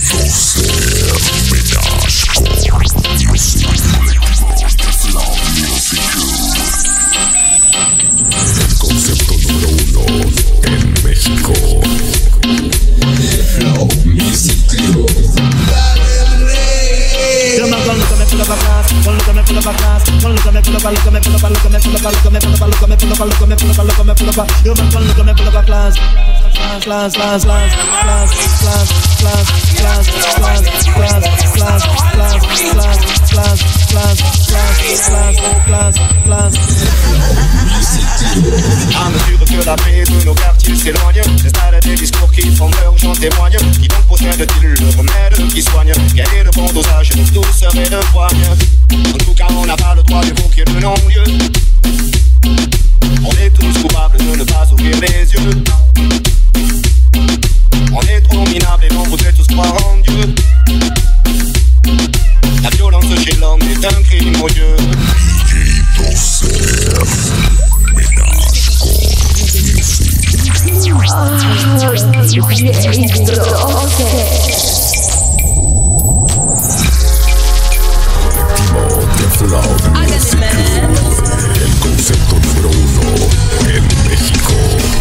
À mesure que la paix de nos quartiers s'éloigne, les stades et des discours qui font leur j'en témoigne. Qui donc possède-t-il le remède qui soigne? Quel est le bon dosage de douceur et de poigne? En tout cas on n'a pas le droit d'évoquer le non-lieu. On est tous coupables de ne pas ouvrir les yeux. On est trop minables et l'on voudrait tous croire en Dieu. La violence chez l'homme est un crime odieux. El concepto número 1 en México.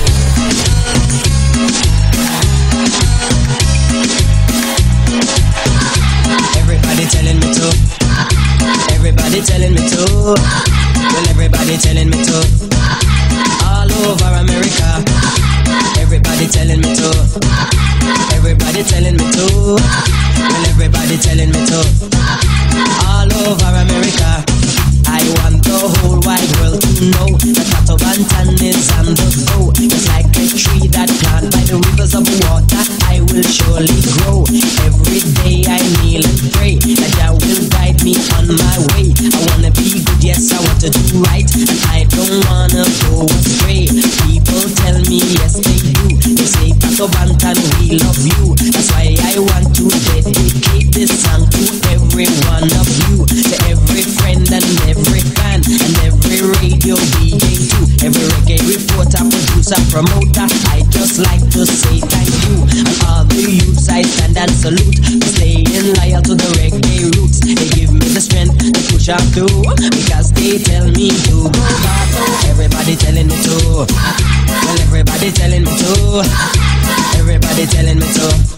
Everybody telling me to. Everybody telling me to. Well, everybody telling me to. All over America. Everybody telling me to. Everybody telling me to. Well, everybody telling me to. All over America. I want the whole wide world to know that Tato Bantan is on the go. Just like a tree that planted by the rivers of water, I will surely grow. Every day I kneel and pray that Jah will guide me on my way. I wanna be good, yes, I want to do right, and I don't wanna go astray. People tell me yes they do. They say Tato Bantan, we love you. That's why I want to dedicate this song to every one of you, to every friend and every fan, and every radio DJ too, every reggae reporter, producer, promoter. I just like to say thank you. And all the youths I stand and salute for staying loyal to the reggae roots. They give me the strength to push on through, because they tell me to go back. Everybody telling me to. Well, everybody telling me to. Everybody telling me to.